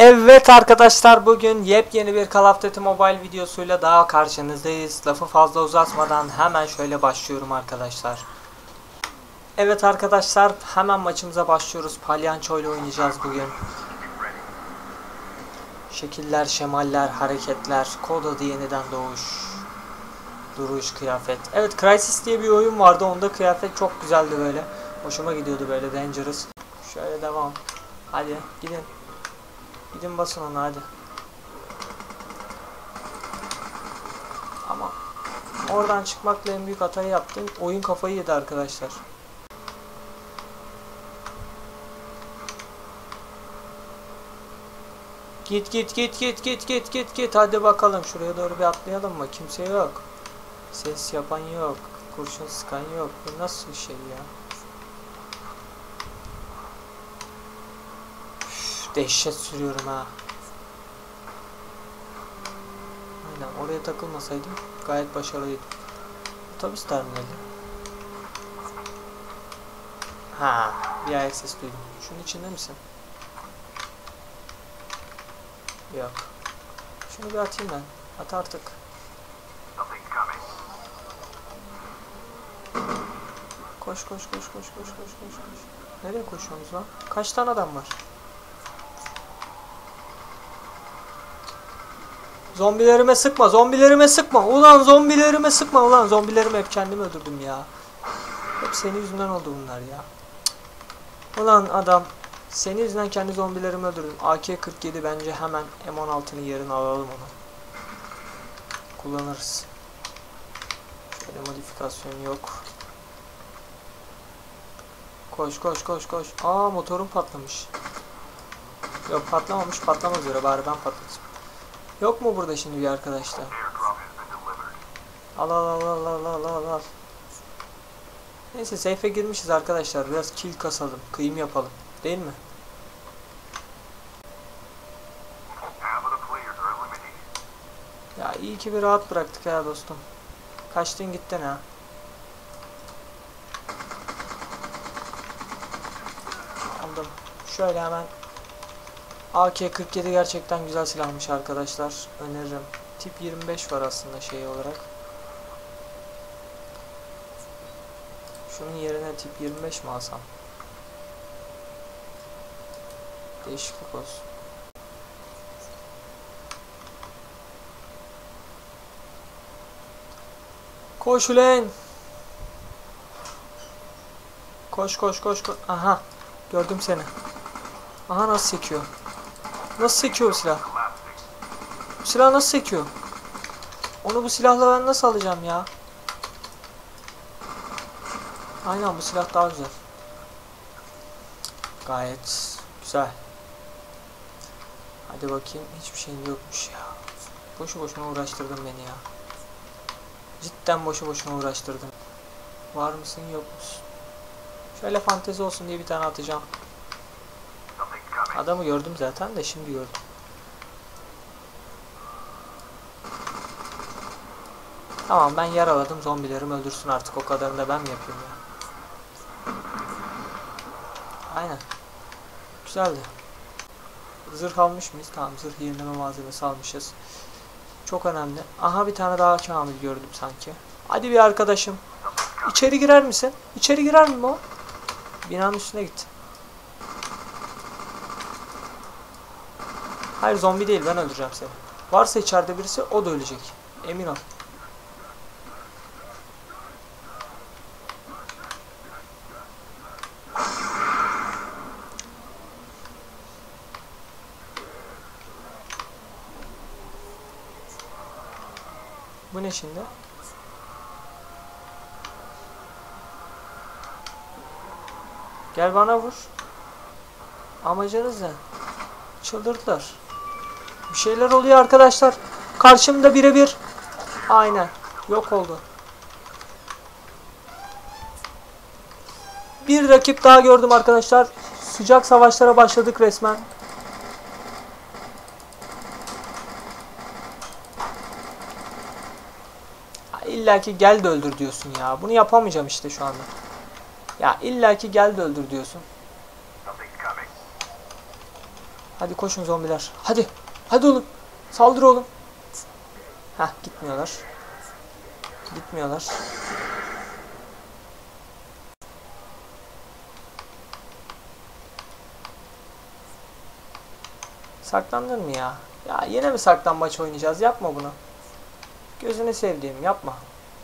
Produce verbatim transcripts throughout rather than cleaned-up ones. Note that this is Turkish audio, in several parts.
Evet arkadaşlar, bugün yepyeni bir Call of Duty Mobile videosuyla daha karşınızdayız. Lafı fazla uzatmadan hemen şöyle başlıyorum arkadaşlar. Evet arkadaşlar, hemen maçımıza başlıyoruz. Palyanço ile oynayacağız bugün. Şekiller, şemaller, hareketler, kod adı yeniden doğuş, duruş, kıyafet. Evet, Crysis diye bir oyun vardı, onda kıyafet çok güzeldi böyle. Hoşuma gidiyordu böyle, Dangerous. Şöyle devam. Hadi gidin. Gidin basın onu hadi. Ama oradan çıkmakla en büyük hatayı yaptım. Oyun kafayı yedi arkadaşlar. Git git git git git git git git. Hadi bakalım, şuraya doğru bir atlayalım mı? Kimse yok. Ses yapan yok. Kurşun sıkan yok. Bu nasıl bir şey ya? Üf, dehşet sürüyorum ha. Aynen, oraya takılmasaydım gayet başarılıydım. Otobüs terminali. Ha, bir ayak sesi duydum. Şunun içinde misin? Yok. Şunu bir atayım ben. At artık. Koş koş koş koş koş koş koş koş. Nereye koşuyorsunuz lan? Kaç tane adam var? Zombilerime sıkma, zombilerime sıkma. Ulan zombilerime sıkma. Ulan zombilerimi hep kendim öldürdüm ya. Hep senin yüzünden oldu bunlar ya. Ulan adam, senin yüzünden kendi zombilerimi öldürdüm. A K kırk yedi bence hemen M on altının yerine alalım onu. Kullanırız. Şöyle modifikasyon yok. Koş koş koş koş. Aa, motorum patlamış. Yok, patlamamış, patlamaz öyle, bari ben patlatayım. Yok mu burada şimdi bir arkadaşlar? Al al al al al al al al. Neyse, safe'e girmişiz arkadaşlar. Biraz kill kasalım, kıyım yapalım. Değil mi? Ya iyi ki bir rahat bıraktık ya dostum. Kaçtın gittin ha. Aldım. Şöyle hemen. A K kırk yedi gerçekten güzel silahmış arkadaşlar. Öneririm. Tip yirmi beş var aslında şey olarak. Şunun yerine tip yirmi beş mi alsam? Değişiklik olsun. Koş ulan. Koş koş koş koş. Aha. Gördüm seni. Aha, nasıl sekiyor? Nasıl sekiyor bu silah? Bu silah nasıl sekiyor? Onu bu silahla ben nasıl alacağım ya? Aynen, bu silah daha güzel. Gayet güzel. Hadi bakayım, hiçbir şeyin yokmuş ya. Boşu boşuna uğraştırdın beni ya. Cidden boşu boşuna uğraştırdın. Var mısın yok musun? Şöyle fantezi olsun diye bir tane atacağım. Adamı gördüm zaten de şimdi gördüm. Tamam, ben yaraladım, zombilerim öldürsün artık, o kadarını da ben mi yapıyorum ya? Aynen. Güzeldi. Zırh almış mıyız? Tamam, zırh yenileme malzemesi almışız. Çok önemli. Aha, bir tane daha Kamil gördüm sanki. Hadi bir arkadaşım. İçeri girer misin? İçeri girer mi o? Binanın üstüne git. Hayır, zombi değil, ben öldüreceğim seni. Varsa içeride birisi, o da ölecek. Emin ol. Bu ne şimdi? Gel bana vur. Amacınız ne? Çıldırdılar. Bir şeyler oluyor arkadaşlar. Karşımda birebir. Aynen. Yok oldu. Bir rakip daha gördüm arkadaşlar. Sıcak savaşlara başladık resmen. İlla ki gel de öldür diyorsun ya. Bunu yapamayacağım işte şu anda. Ya illa ki gel de öldür diyorsun. Hadi koşun zombiler. Hadi. Hadi oğlum. Saldır oğlum. Heh, gitmiyorlar. Gitmiyorlar. Saklandın mı ya? Ya yine mi saklambaç oynayacağız? Yapma bunu. Gözünü sevdiğim yapma.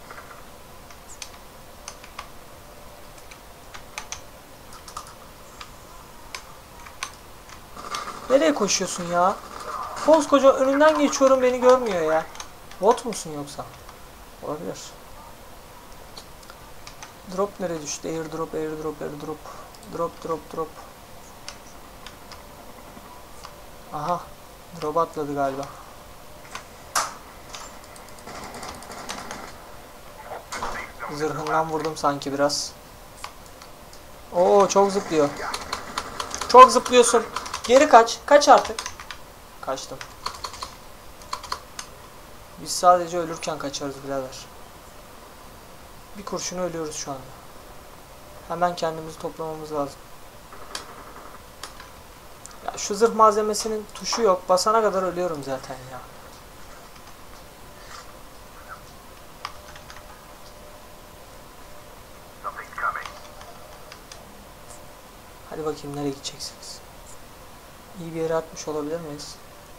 Nereye koşuyorsun ya? Koskoca önünden geçiyorum, beni görmüyor ya. Bot musun yoksa? Olabilir. Drop nereye düştü? Airdrop, airdrop, airdrop. Drop, drop, drop. Aha. Drop atladı galiba. Zırhından vurdum sanki biraz. Oo, çok zıplıyor. Çok zıplıyorsun. Geri kaç. Kaç artık. Kaçtım. Biz sadece ölürken kaçarız birader. Bir kurşuna ölüyoruz şu anda. Hemen kendimizi toplamamız lazım. Ya şu zırh malzemesinin tuşu yok. Basana kadar ölüyorum zaten ya. Hadi bakayım nereye gideceksiniz? İyi bir yere atmış olabilir miyiz?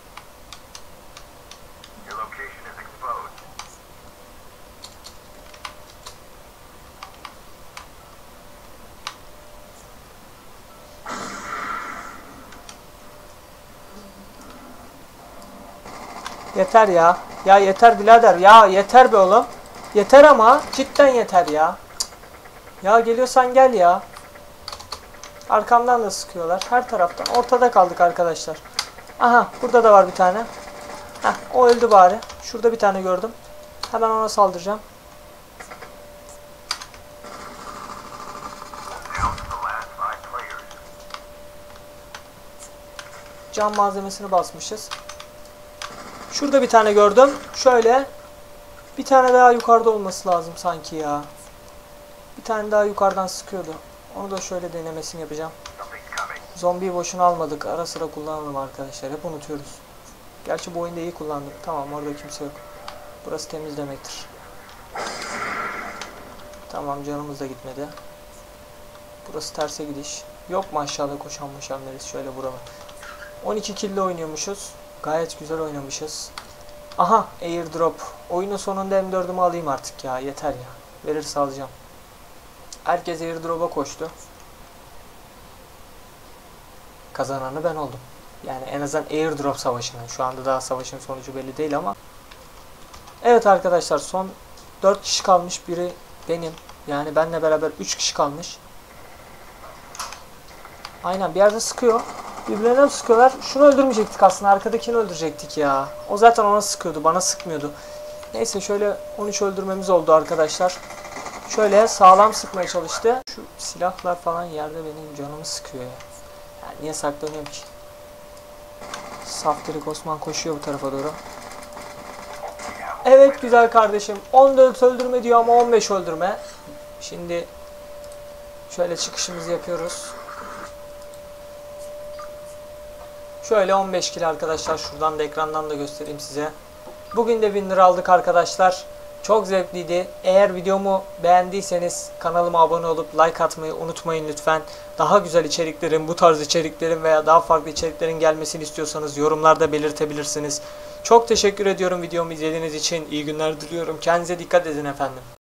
Yeter ya. Ya yeter birader. Ya yeter be oğlum. Yeter ama. Cidden yeter ya. Ya geliyorsan gel ya. Arkamdan da sıkıyorlar. Her taraftan. Ortada kaldık arkadaşlar. Aha, burada da var bir tane. Heh, o öldü bari. Şurada bir tane gördüm. Hemen ona saldıracağım. Cam malzemesini basmışız. Şurada bir tane gördüm. Şöyle. Bir tane daha yukarıda olması lazım sanki ya. Bir tane daha yukarıdan sıkıyordu. Onu da şöyle denemesini yapacağım. Zombiyi boşuna almadık. Ara sıra kullanalım arkadaşlar. Hep unutuyoruz. Gerçi bu oyunda iyi kullandık. Tamam, orada kimse yok. Burası temiz demektir. Tamam, canımız da gitmedi. Burası terse gidiş. Yok mu aşağıda koşan moşan birisi? Şöyle vuralım. on iki kill oynuyormuşuz. Gayet güzel oynamışız. Aha, airdrop. Oyunun sonunda M dördümü alayım artık ya. Yeter ya. Verirse alacağım. Herkes airdrop'a koştu. Kazananı ben oldum. Yani en azından airdrop savaşının. Şu anda daha savaşın sonucu belli değil ama. Evet arkadaşlar, son dört kişi kalmış. Biri benim. Yani benle beraber üç kişi kalmış. Aynen, bir yerde sıkıyor. Birbirlerine sıkıyorlar. Şunu öldürmeyecektik aslında. Arkadakini öldürecektik ya. O zaten ona sıkıyordu. Bana sıkmıyordu. Neyse, şöyle on üç öldürmemiz oldu arkadaşlar. Şöyle sağlam sıkmaya çalıştı. Şu silahlar falan yerde benim canımı sıkıyor ya. Yani niye saklanıyorum ki? Saftirik Osman koşuyor bu tarafa doğru. Evet güzel kardeşim. on dört öldürme diyor ama on beş öldürme. Şimdi şöyle çıkışımızı yapıyoruz. Şöyle on beş kill arkadaşlar. Şuradan da ekrandan da göstereyim size. Bugün de winner aldık arkadaşlar. Çok zevkliydi. Eğer videomu beğendiyseniz kanalıma abone olup like atmayı unutmayın lütfen. Daha güzel içeriklerin, bu tarz içeriklerin veya daha farklı içeriklerin gelmesini istiyorsanız yorumlarda belirtebilirsiniz. Çok teşekkür ediyorum videomu izlediğiniz için. İyi günler diliyorum. Kendinize dikkat edin efendim.